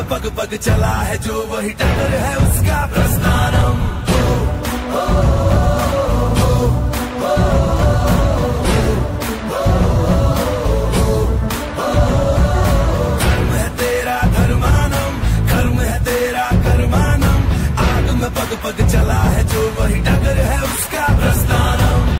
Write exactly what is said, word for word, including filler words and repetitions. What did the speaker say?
पग पग चला है जो वही टक्कर है उसका प्रस्थानम। ओ, ओ,